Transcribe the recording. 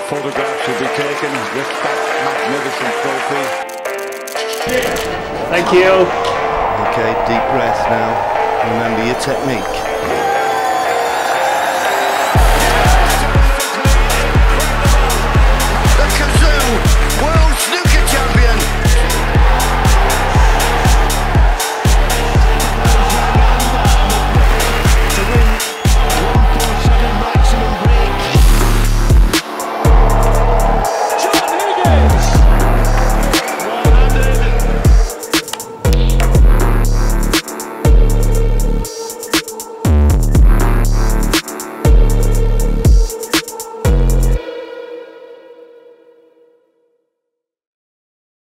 photograph should be taken with that magnificent trophy. Thank you. Okay, deep breath now. Remember your technique.